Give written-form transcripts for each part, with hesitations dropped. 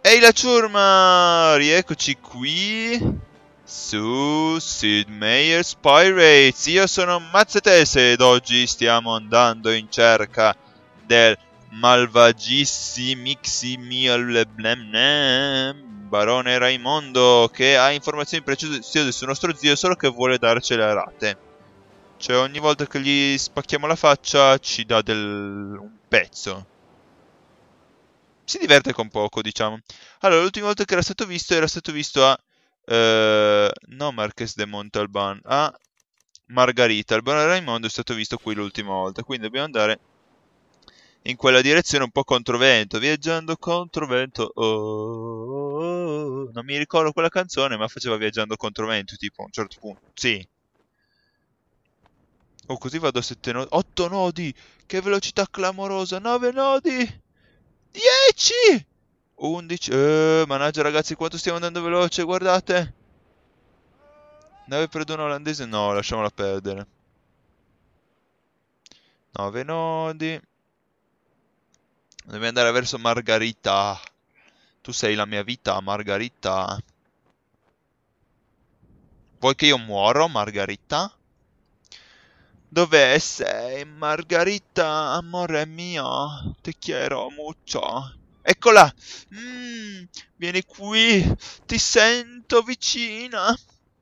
Ehi la ciurma! Rieccoci qui su Sid Meier's Pirates. Io sono Mazzetese ed oggi stiamo andando in cerca del malvagissimiximialblem Barone Raimondo, che ha informazioni preziose sul nostro zio, solo che vuole darcele a rate. Cioè ogni volta che gli spacchiamo la faccia ci dà un pezzo. Si diverte con poco, diciamo. Allora, l'ultima volta che era stato visto a... no Marques de Montalban, a Margarita. Il Barone Raimondo è stato visto qui l'ultima volta, quindi dobbiamo andare in quella direzione un po' controvento, viaggiando controvento. Oh. Non mi ricordo quella canzone, ma faceva viaggiando controvento, tipo a un certo punto. Sì. Oh, così vado a 7 nodi. 8 nodi! Che velocità clamorosa! 9 nodi! 10! 11. Mannaggia ragazzi, quanto stiamo andando veloce, guardate. 9 per 1 olandese, no, lasciamola perdere. 9 nodi. Dobbiamo andare verso Margarita. Tu sei la mia vita, Margarita. Vuoi che io muoro, Margarita? Dove sei, Margarita, amore mio? Ti quiero mucho. Eccola! Vieni qui, ti sento vicina.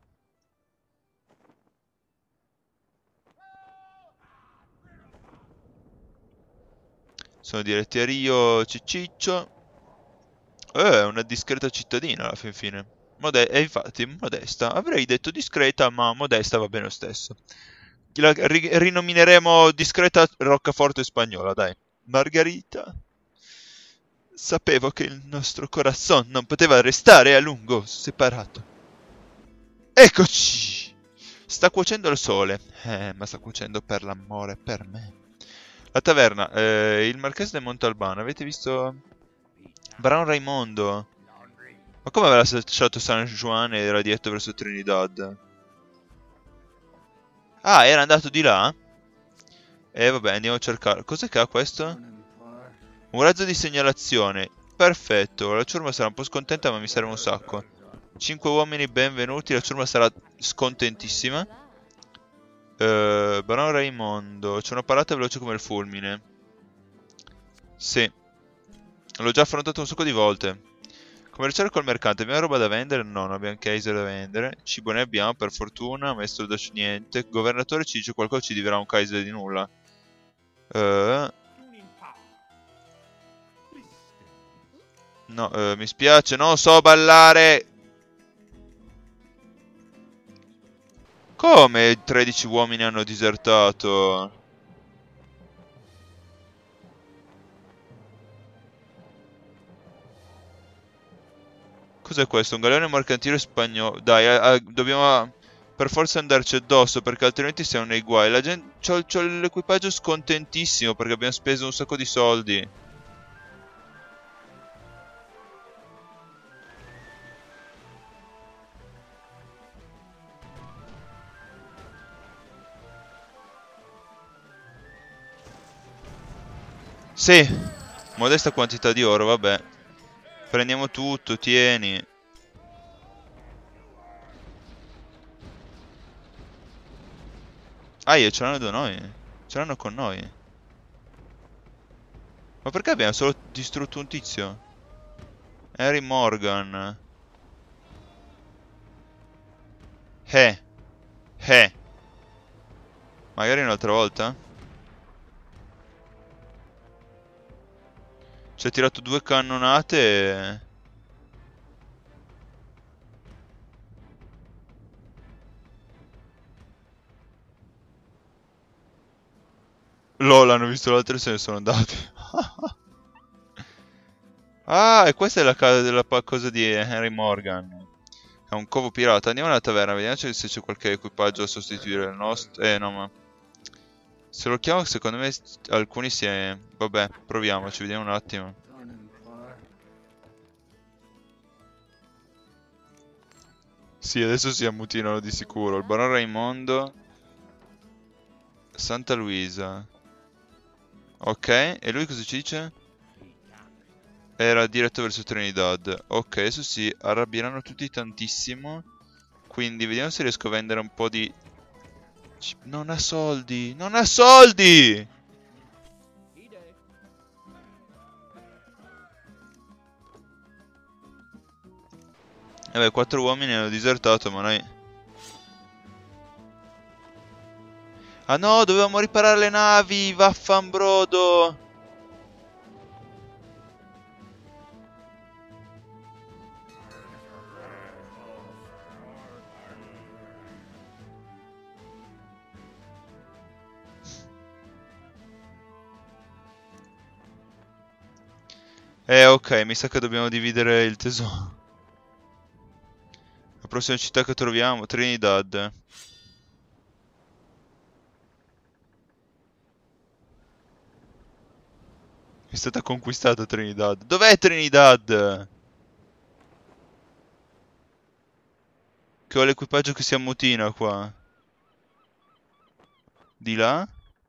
Sono diretti a Rio Ciciccio. È una discreta cittadina alla fin fine. E infatti, modesta. Avrei detto discreta, ma modesta va bene lo stesso. La rinomineremo discreta roccaforte spagnola, dai. Margarita. Sapevo che il nostro corazon non poteva restare a lungo separato. Eccoci! Sta cuocendo il sole. Ma sta cuocendo per l'amore, per me. La taverna, il Marchese de Montalbano, avete visto? Baron Raimondo. Ma come aveva lasciato San Juan e era diretto verso Trinidad? Ah, era andato di là? Vabbè, andiamo a cercare. Cos'è che ha questo? Un razzo di segnalazione. Perfetto, la ciurma sarà un po' scontenta, ma mi serve un sacco. 5 uomini benvenuti, la ciurma sarà scontentissima. Baron Raimondo, c'è una parata veloce come il fulmine. Sì. L'ho già affrontato un sacco di volte. Commerciare col mercante, abbiamo roba da vendere? No, non abbiamo Kaiser da vendere. Cibo ne abbiamo, per fortuna. Maestro Dash niente. Governatore ci dice qualcosa, ci dirà un Kaiser di nulla. No, mi spiace, non so ballare. Come 13 uomini hanno disertato? Cos'è questo? Un galeone mercantile spagnolo. Dai, dobbiamo per forza andarci addosso, perché altrimenti siamo nei guai. La gente... C'ho l'equipaggio scontentissimo perché abbiamo speso un sacco di soldi. Sì, modesta quantità di oro, vabbè. Prendiamo tutto, tieni. Ah, ce l'hanno da noi. Ce l'hanno con noi. Ma perché abbiamo solo distrutto un tizio? Harry Morgan. Eh. Magari un'altra volta? Ci ha tirato 2 cannonate e... LOL, hanno visto l'altro e se ne sono andati. Ah, e questa è la casa della cosa di Henry Morgan. È un covo pirata. Andiamo alla taverna, vediamo se c'è qualche equipaggio a sostituire il nostro. No, ma... Se lo chiamo, secondo me alcuni si... Vabbè, proviamoci, vediamo un attimo. Sì, adesso si ammutinano di sicuro. Il Baron Raimondo. Santa Luisa. Ok, e lui cosa ci dice? Era diretto verso Trinidad. Ok, adesso si arrabbieranno tutti tantissimo. Quindi vediamo se riesco a vendere un po' di... Non ha soldi! Non ha soldi! Vabbè, 4 uomini hanno disertato, ma noi... Ah no, dovevamo riparare le navi, vaffanbrodo! Ok, mi sa che dobbiamo dividere il tesoro. La prossima città che troviamo, Trinidad. È stata conquistata Trinidad. Dov'è Trinidad? Che ho l'equipaggio che si ammutina qua. Di là?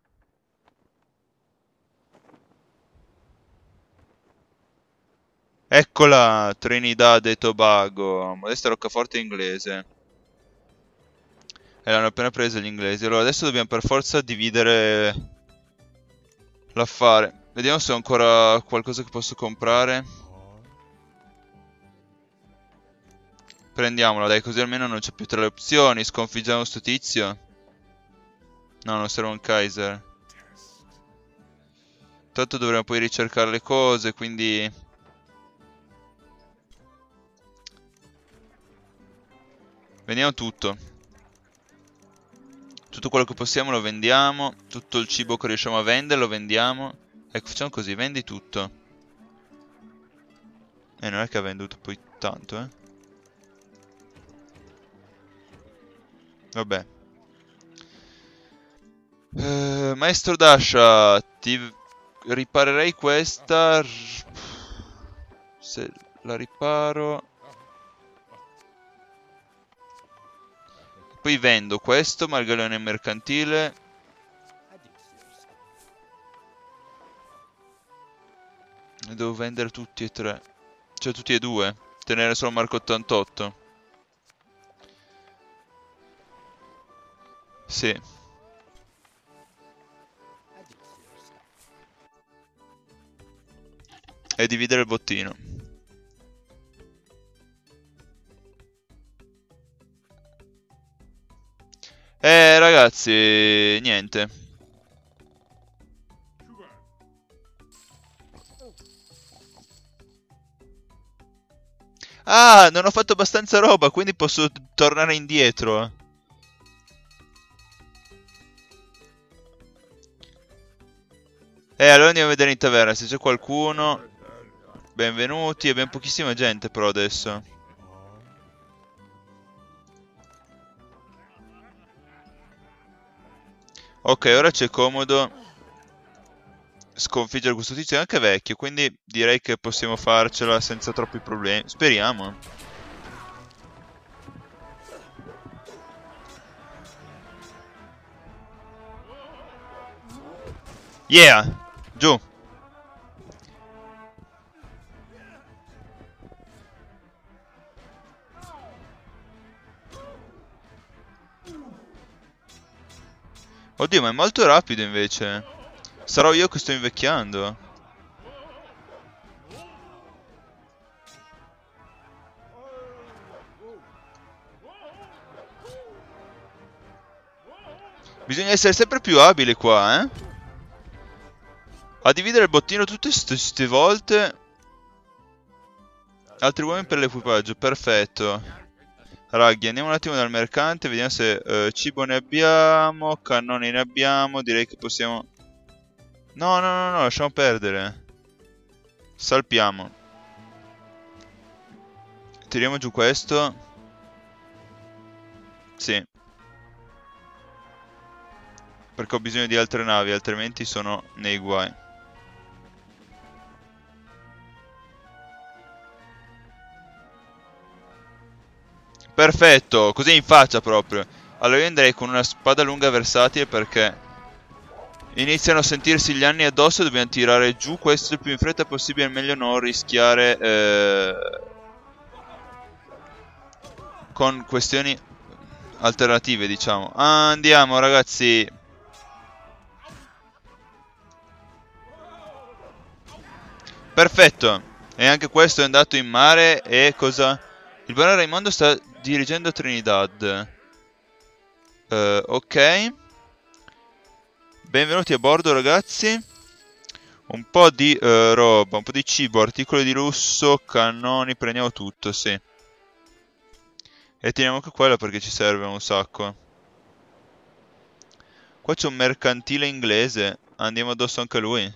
Eccola, Trinidad e Tobago. Modesta roccaforte inglese. E l'hanno appena presa gli inglesi. Allora adesso dobbiamo per forza dividere l'affare. Vediamo se ho ancora qualcosa che posso comprare. Prendiamola, dai, così almeno non c'è più tra le opzioni. Sconfiggiamo sto tizio. No, non serve un Kaiser. Tanto dovremo poi ricercare le cose, quindi... Vendiamo tutto. Tutto quello che possiamo lo vendiamo. Tutto il cibo che riusciamo a vendere lo vendiamo. Ecco, facciamo così, vendi tutto. Non è che ha venduto poi tanto, Vabbè. Maestro Dasha, ti riparerei questa. Se la riparo... Poi vendo questo, margallone mercantile. E devo vendere tutti e tre. Cioè tutti e due. Tenere solo Marco 88. Sì. E dividere il bottino. Ragazzi, niente. Ah, non ho fatto abbastanza roba, quindi posso tornare indietro. Allora andiamo a vedere in taverna se c'è qualcuno. Benvenuti, abbiamo pochissima gente però adesso. Ok, ora c'è comodo sconfiggere questo tizio, è anche vecchio, quindi direi che possiamo farcela senza troppi problemi. Speriamo. Yeah! Giù! Oddio, ma è molto rapido invece. Sarò io che sto invecchiando. Bisogna essere sempre più abili qua, A dividere il bottino tutte queste volte. Altri uomini per l'equipaggio, perfetto. Raggi, andiamo un attimo dal mercante, vediamo se cibo ne abbiamo, cannoni ne abbiamo, direi che possiamo... No, no, no, no, lasciamo perdere. Salpiamo. Tiriamo giù questo. Sì. Perché ho bisogno di altre navi, altrimenti sono nei guai. Perfetto, così in faccia proprio. Allora io andrei con una spada lunga versatile perché Iniziano a sentirsi gli anni addosso, dobbiamo tirare giù questo il più in fretta possibile, è meglio non rischiare con questioni alternative, diciamo. Andiamo, ragazzi. Perfetto. E anche questo è andato in mare e cosa? Il barone Raimondo sta dirigendo Trinidad. Ok. Benvenuti a bordo, ragazzi. Un po' di roba, un po' di cibo, articoli di lusso, cannoni, prendiamo tutto, sì. E teniamo anche quello perché ci serve un sacco. Qua c'è un mercantile inglese. Andiamo addosso anche a lui.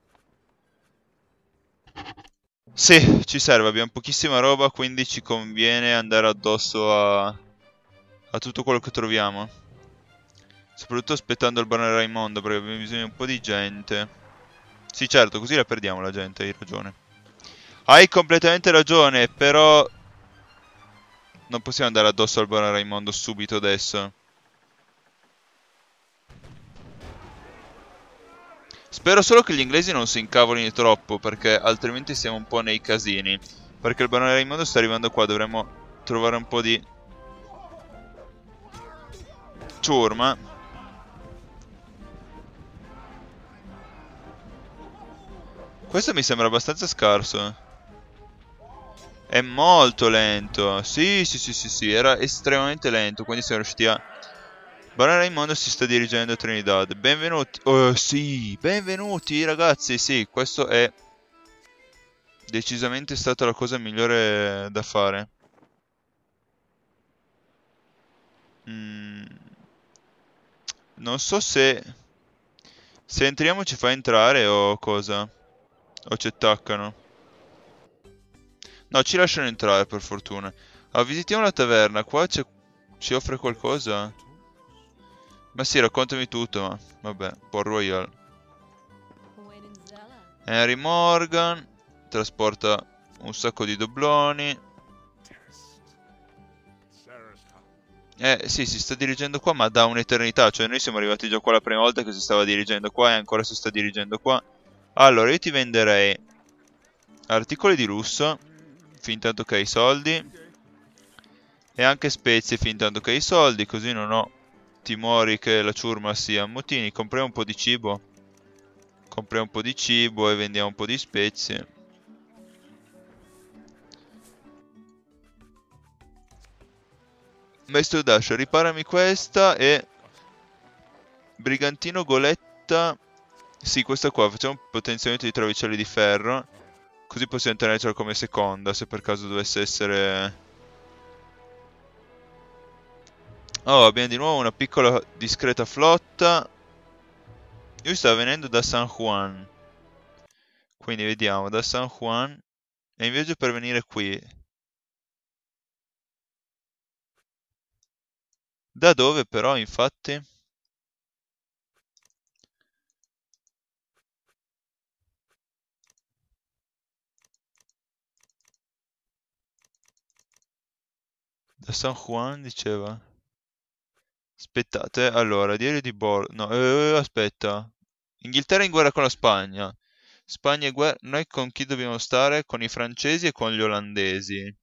Sì, ci serve, abbiamo pochissima roba, quindi ci conviene andare addosso a tutto quello che troviamo. Soprattutto aspettando il barone Raimondo, perché abbiamo bisogno di un po' di gente. Sì, certo, così la perdiamo la gente, hai ragione. Hai completamente ragione, però non possiamo andare addosso al barone Raimondo subito adesso. Spero solo che gli inglesi non si incavolino troppo, perché altrimenti siamo un po' nei casini. Perché il barone Raimondo sta arrivando qua, dovremmo trovare un po' di ciurma. Questo mi sembra abbastanza scarso. È molto lento. Sì, sì, sì, sì, sì, era estremamente lento, quindi siamo riusciti a... Barone Raimondo si sta dirigendo a Trinidad. Benvenuti. Oh, sì, benvenuti ragazzi. Sì, questo è decisamente stata la cosa migliore da fare. Mm, non so se entriamo ci fa entrare o cosa. O ci attaccano. No, ci lasciano entrare per fortuna. Ah, visitiamo la taverna. Qua ci offre qualcosa? Ma sì, raccontami tutto, ma vabbè, Port Royal. Henry Morgan trasporta un sacco di dobloni. Sì, si sta dirigendo qua, ma da un'eternità. Cioè, noi siamo arrivati già qua la prima volta che si stava dirigendo qua e ancora si sta dirigendo qua. Allora, io ti venderei articoli di lusso, fin tanto che hai soldi. E anche spezie, fin tanto che hai soldi, così non ho timori che la ciurma si ammotini. Compriamo un po' di cibo. Compriamo un po' di cibo e vendiamo un po' di spezie. Maestro Dash, riparami questa e... Brigantino Goletta... Sì, questa qua, facciamo un potenziamento di travicelli di ferro. Così possiamo tenercela come seconda, se per caso dovesse essere... Oh, abbiamo di nuovo una piccola, discreta flotta. Io stavo venendo da San Juan. Quindi vediamo, da San Juan. E in viaggio per venire qui. Da dove però, infatti? Da San Juan diceva. Aspettate, allora, diario di bordo. No, aspetta. Inghilterra in guerra con la Spagna. Spagna in guerra. Noi con chi dobbiamo stare? Con i francesi e con gli olandesi.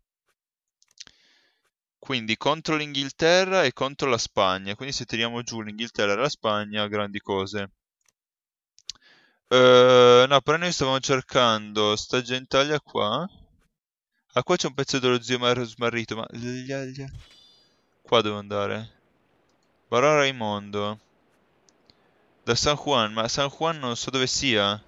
Quindi contro l'Inghilterra e contro la Spagna. Quindi se tiriamo giù l'Inghilterra e la Spagna, grandi cose. No, però noi stavamo cercando sta gentaglia qua. Ah, qua c'è un pezzo dello zio smarrito, ma... Qua devo andare. Barone Raimondo. Da San Juan, ma San Juan non so dove sia.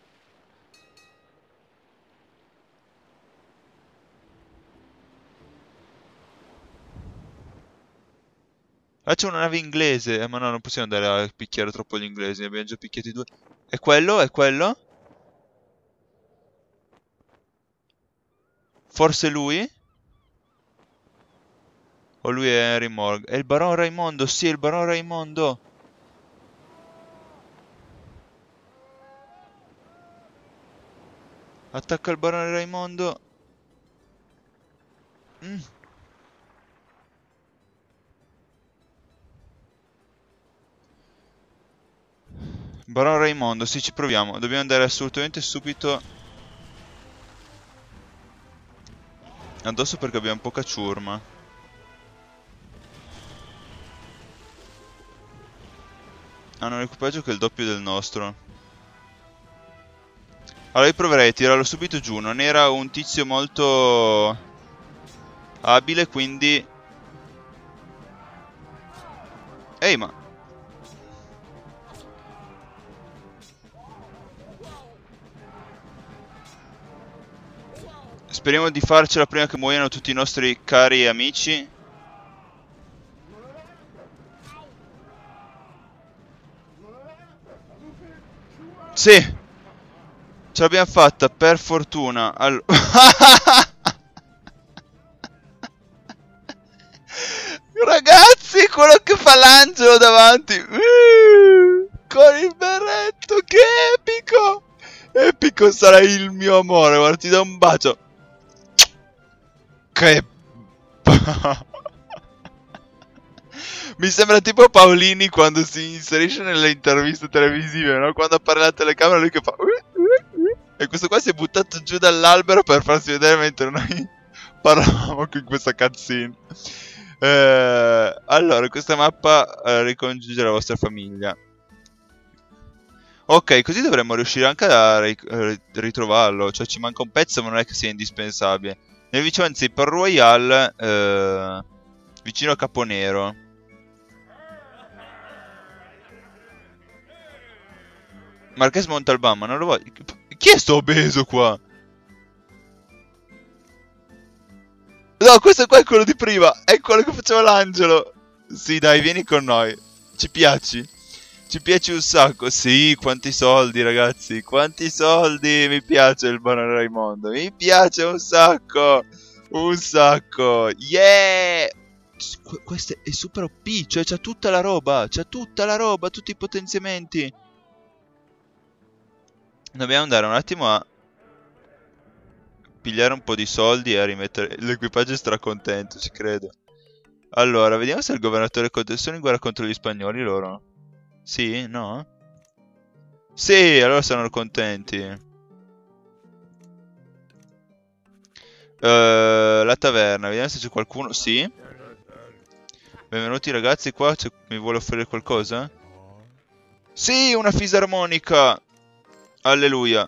Ah, c'è una nave inglese. Ma no, non possiamo andare a picchiare troppo gli inglesi, ne abbiamo già picchiati due. È quello? È quello? Forse lui? O lui è Henry Morgan? È il Baron Raimondo, sì, è il Baron Raimondo. Attacca il Barone Raimondo. Mm. Baron Raimondo, sì, ci proviamo. Dobbiamo andare assolutamente subito addosso perché abbiamo poca ciurma. Hanno un equipaggio che è il doppio del nostro. Allora io proverei a tirarlo subito giù. Non era un tizio molto abile, quindi... Ehi, ma... Speriamo di farcela prima che muoiano tutti i nostri cari amici. Sì! Ce l'abbiamo fatta, per fortuna. Ragazzi, quello che fa l'angelo davanti. Con il berretto, che epico! Epico sarà il mio amore, guarda, ti do un bacio. Che... Mi sembra tipo Paolini quando si inserisce nelle interviste televisive, no? Quando appare la telecamera lui che fa... E questo qua si è buttato giù dall'albero per farsi vedere mentre noi parlavamo in questa cutscene. Allora, questa mappa ricongiunge la vostra famiglia. Ok, così dovremmo riuscire anche a ritrovarlo. Cioè ci manca un pezzo ma non è che sia indispensabile. Nel vicino anzi Port Royal, vicino a Caponero. Marques Montalban, ma non lo voglio. Chi è sto obeso qua? No, questo qua è quello di prima. È quello che faceva l'angelo. Sì, dai, vieni con noi. Ci piaci? Ci piace un sacco. Sì, quanti soldi, ragazzi. Quanti soldi. Mi piace il Baron Raimondo. Mi piace un sacco. Un sacco. Yeah! Questo è super OP. Cioè, c'ha tutta la roba. C'ha tutta la roba. Tutti i potenziamenti. Dobbiamo andare un attimo a pigliare un po' di soldi e a rimettere... L'equipaggio è stracontento, ci credo. Allora, vediamo se il governatore... Sono in guerra contro gli spagnoli loro? Sì? No? Sì, allora sono contenti. La taverna, vediamo se c'è qualcuno. Sì? Benvenuti ragazzi, qua mi vuole offrire qualcosa? Sì, una fisarmonica! Alleluia.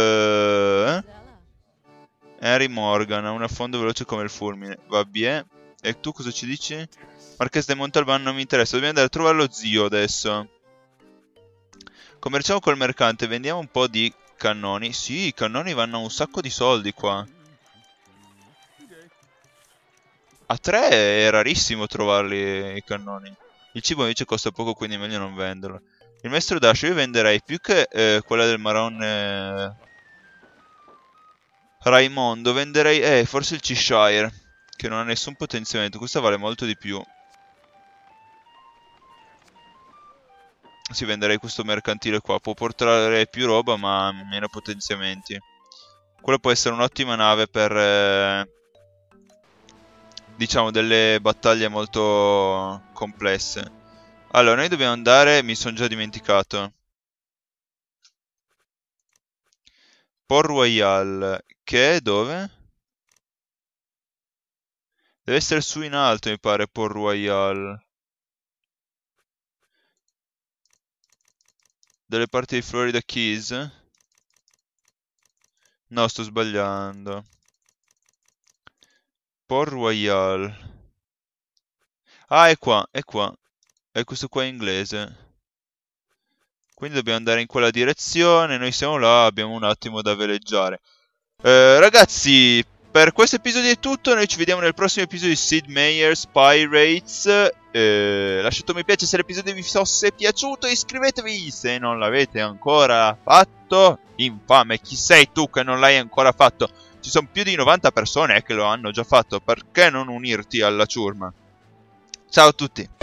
Harry Morgan ha un affondo veloce come il fulmine. Va bene. E tu cosa ci dici? Marques de Montalban non mi interessa. Dobbiamo andare a trovare lo zio adesso. Commerciamo col mercante. Vendiamo un po' di cannoni. Sì, i cannoni vanno a un sacco di soldi qua. A 3 è rarissimo trovarli i cannoni. Il cibo invece costa poco, quindi è meglio non venderlo. Il maestro Dash io venderei più che quella del Maron Raimondo. Venderei forse il Cheshire, che non ha nessun potenziamento. Questa vale molto di più. Sì, venderei questo mercantile qua. Può portare più roba ma meno potenziamenti. Quella può essere un'ottima nave per diciamo delle battaglie molto complesse. Allora, noi dobbiamo andare... Mi sono già dimenticato. Port Royal. Che è dove? Deve essere su in alto, mi pare, Port Royal. Dalle parti di Florida Keys? No, sto sbagliando. Port Royal. Ah, è qua, è qua. E questo qua è inglese. Quindi dobbiamo andare in quella direzione. Noi siamo là, abbiamo un attimo da veleggiare. Ragazzi, per questo episodio è tutto. Noi ci vediamo nel prossimo episodio di Sid Meier's Pirates. Lasciate un mi piace se l'episodio vi fosse piaciuto. Iscrivetevi se non l'avete ancora fatto. Infame, chi sei tu che non l'hai ancora fatto? Ci sono più di 90 persone che lo hanno già fatto. Perché non unirti alla ciurma? Ciao a tutti.